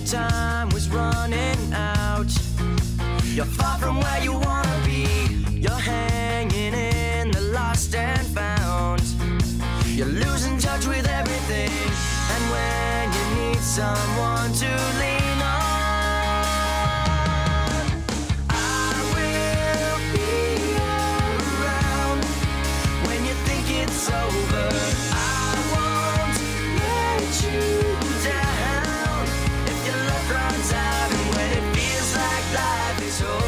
time was running out. You're far from where you wanna be. You're hanging in the lost and found. You're losing touch with everything. And when you need someone to lean on, I will be around when you think it's over. I won't let you down if your love runs out and when it feels like life is over.